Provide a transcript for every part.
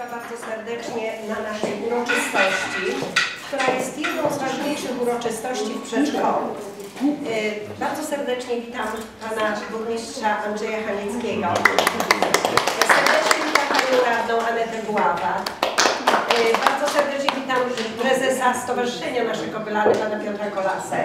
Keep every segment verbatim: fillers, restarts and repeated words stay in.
bardzo serdecznie na naszej uroczystości, która jest jedną z ważniejszych uroczystości w przedszkolu. Bardzo serdecznie witam pana burmistrza Andrzeja Chanieckiego. Serdecznie witam panią radną Anetę Buławę. Bardzo serdecznie witam prezesa Stowarzyszenia Naszego Wylany, pana Piotra Kolasę.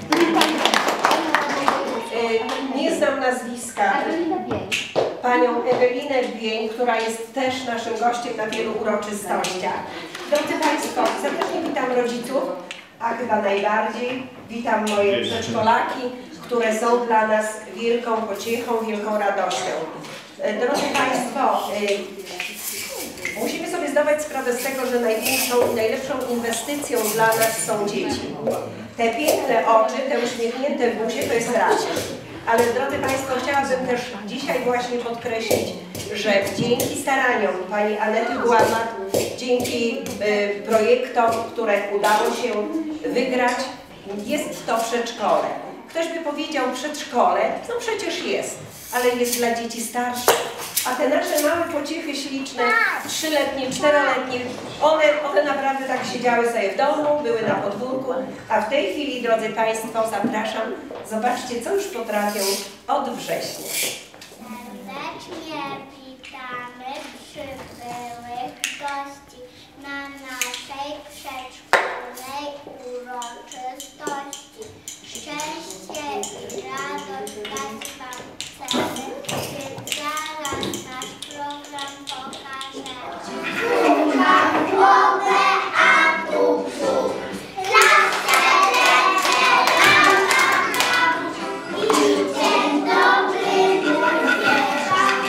Nie znam nazwiska. Panią Ewelinę Bień, która jest też naszym gościem na wielu uroczystościach. Drodzy Państwo, serdecznie witam rodziców, a chyba najbardziej witam moje przedszkolaki, które są dla nas wielką pociechą, wielką radością. Drodzy Państwo, musimy sobie zdawać sprawę z tego, że największą i najlepszą inwestycją dla nas są dzieci. Te piękne oczy, te uśmiechnięte buzie to jest raz. Ale drodzy Państwo, chciałabym też dzisiaj właśnie podkreślić, że dzięki staraniom pani Anety Buławy, dzięki y, projektom, które udało się wygrać, jest to przedszkole. Ktoś by powiedział przedszkole, no przecież jest, ale jest dla dzieci starszych. A te nasze małe pociechy śliczne, trzyletnie, czteroletnie, one, one naprawdę tak siedziały sobie w domu, były na podwórku, a w tej chwili, drodzy Państwo, zapraszam, zobaczcie, co już potrafią od września. Serdecznie witamy przybyłych gości na naszej przedszkolnej uroczystości. Szczęście i radość dać Wam chcemy, więc zaraz nasz program pokażemy. Słucham głowę, a tu brzuch. Lasę, lecę, lam, lam, lam. I dzień dobry mówię Wam.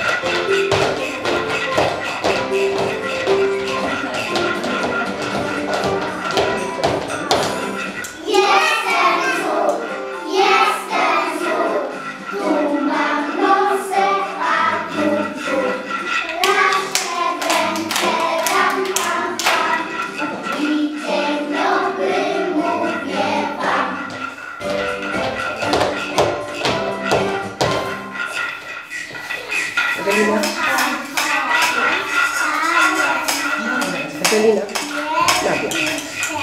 Ewelina. Ewelina. Nadia.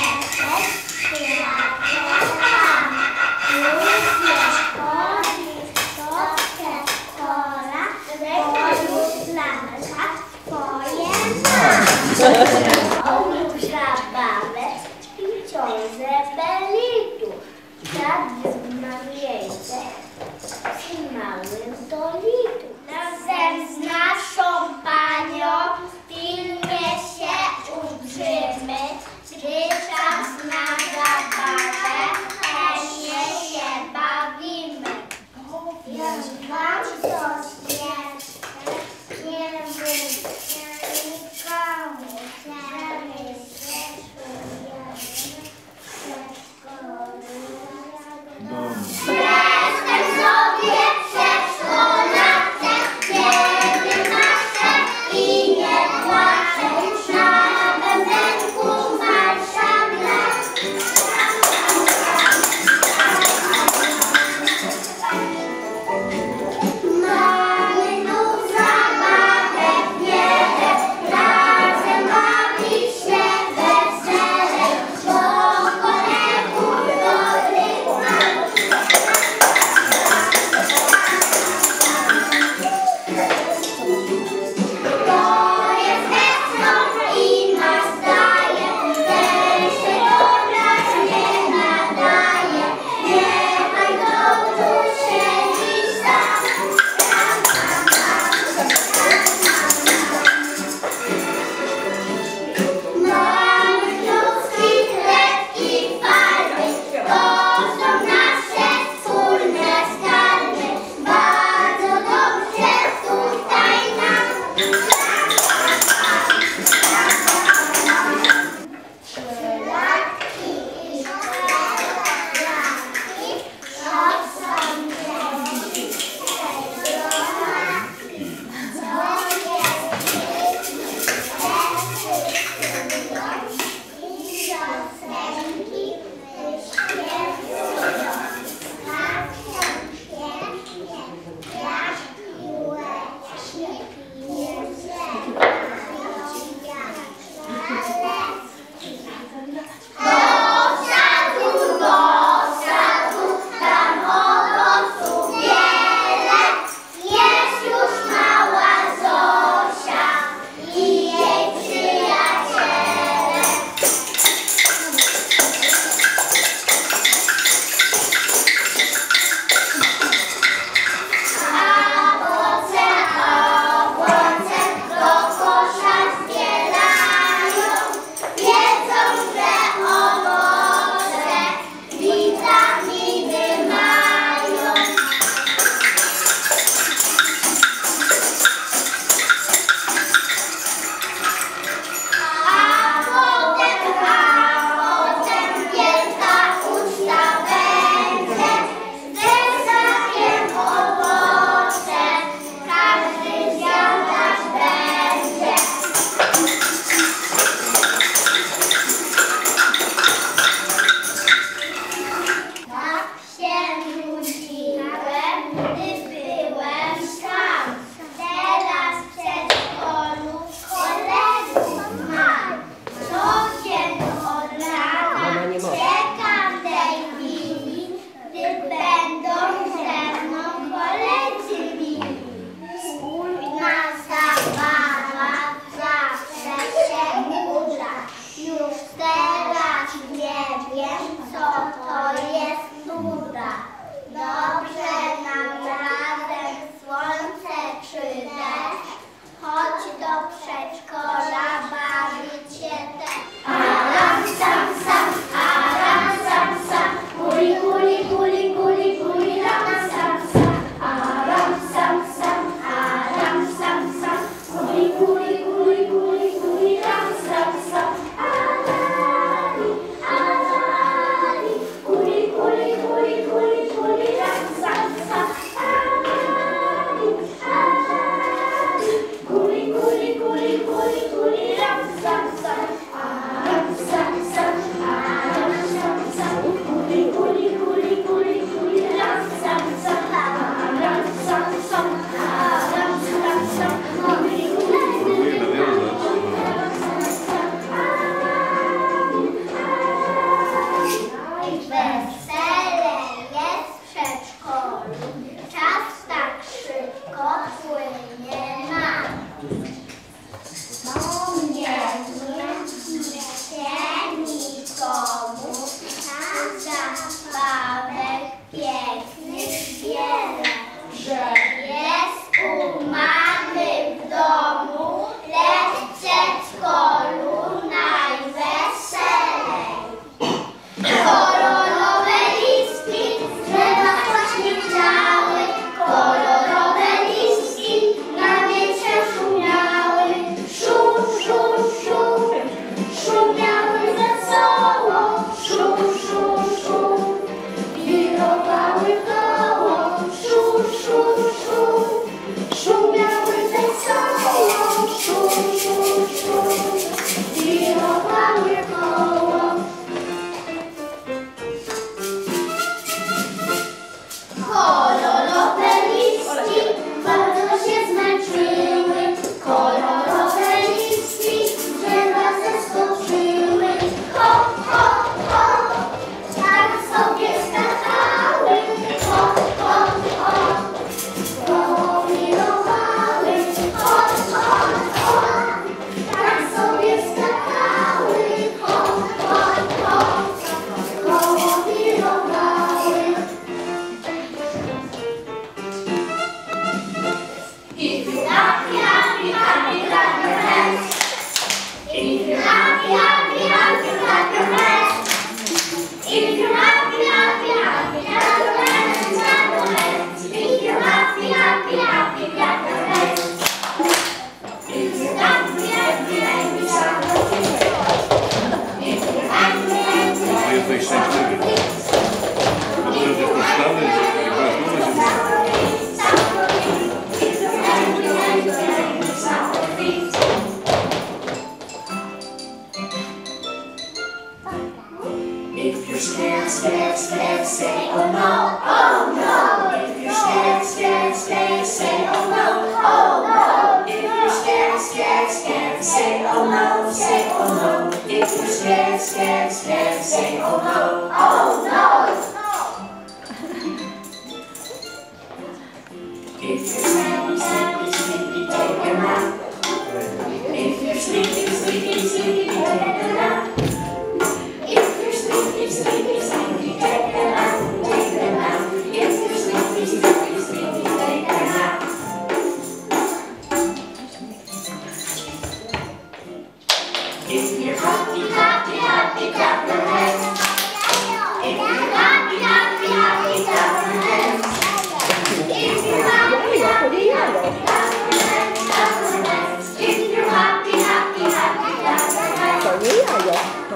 Razem z naszą panią pilnie się ubrzymy, gdy czas na zabawę, chętnie się bawimy. Jak wam coś jeszcze, nie mówcie nikomu, że my się czujemy przedszkolę. Jestem sobie przedszkolacy, kiedy nasze i nie płaczę, na bębenku marsza blask. Mamy tu zabawę, nie Jesteś szczęśliwy. Dobrze, że postawy, że rozmowy się If you're scared, scared, scared, say oh no, oh no. If you're scared, scared, scared, say oh no, oh no. If you're scared, scared, scared, say oh no, say oh no. If you're scared, scared, scared, say oh no, oh no. If you're sleepy, sleepy, sleepy, take a nap. If you're sleepy, sleepy, sleepy, take a nap. If you're sleepy, sleepy, sleepy, take a nap, take a nap. If you're sleepy, sleepy, sleepy, take a nap. If you're happy, happy, happy, clap your hands. If you're happy, happy, happy, clap your hands. If you're happy, happy, happy, clap your hands, clap your hands. If you're happy, happy, happy, clap your hands. To nie jajo, to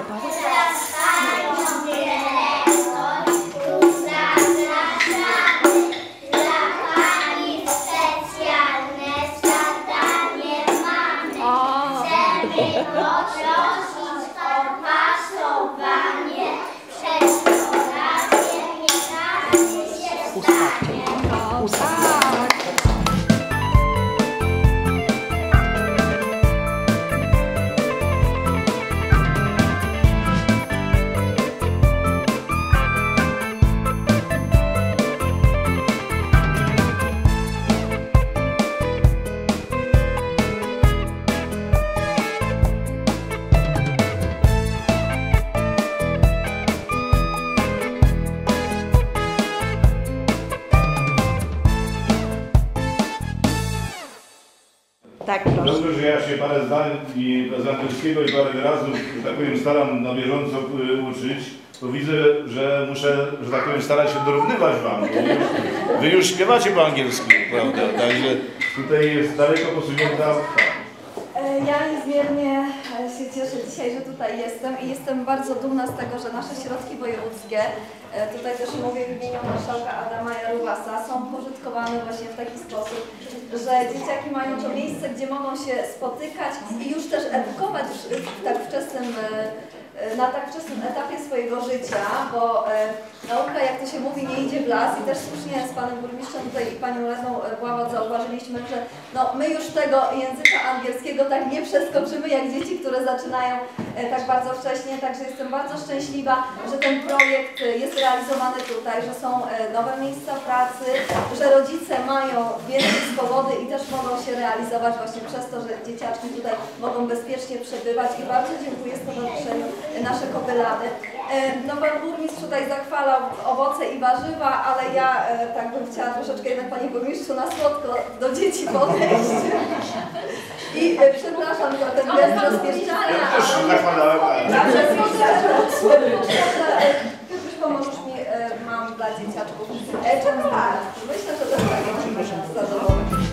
Tak, proszę. Dobrze, że ja się parę zdań i z angielskiego i parę wyrazów, że tak powiem, staram na bieżąco y, uczyć, to widzę, że muszę, że tak powiem, starać się dorównywać wam. Wy już, wy już śpiewacie po angielsku, prawda? Także tutaj jest daleko posunięta. Ja niezmiernie się cieszę dzisiaj, że tutaj jestem i jestem bardzo dumna z tego, że nasze środki wojewódzkie, tutaj też mówię w imieniu marszałka Adama Jarubasa, są pożytkowane właśnie w taki sposób, że dzieciaki mają to miejsce, gdzie mogą się spotykać i już też edukować w tak wczesnym, na tak wczesnym etapie swojego życia, bo nauka, jak to się mówi, nie idzie w las i też słusznie z panem burmistrzem tutaj i panią radną Bławat zauważyliśmy, że no, my już tego języka angielskiego tak nie przeskoczymy jak dzieci, które zaczynają tak bardzo wcześnie, także jestem bardzo szczęśliwa, że ten projekt jest realizowany tutaj, że są nowe miejsca pracy, że rodzice mają więcej swobody i też mogą się realizować właśnie przez to, że dzieciaczki tutaj mogą bezpiecznie przebywać i bardzo dziękuję stowarzyszeniu Nasze Kobylady. No pan burmistrz tutaj zachwalał owoce i warzywa, ale ja e, tak bym chciała troszeczkę jednak panie burmistrzu na słodko do dzieci podejść. I e, przepraszam za ten gest rozpieszczania. Ja też zachwalałem, ale... Piotruś, pomożesz mi, e, mam dla dzieciaczków e, czekoladę. Myślę, że też tak zadowolę.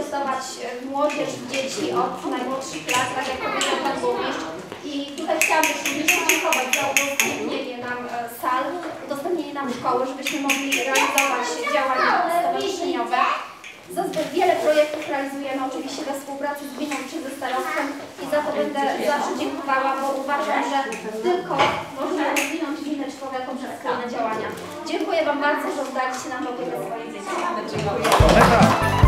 inwestować w młodzież, w dzieci od najmłodszych lat, tak jak powiedział Pan Burmistrz. I tutaj chciałabym również podziękować za udostępnienie nam sal, udostępnienie nam szkoły, żebyśmy mogli realizować działania stowarzyszeniowe. Za wiele projektów realizujemy oczywiście we współpracy z gminą czy ze starostwem i za to będę zawsze dziękowała, bo uważam, że tylko możemy rozwinąć gminę czy powiatą przez wspólne działania. Dziękuję Wam bardzo, że oddaliście nam opiekę swoich dzieci. Dziękuję.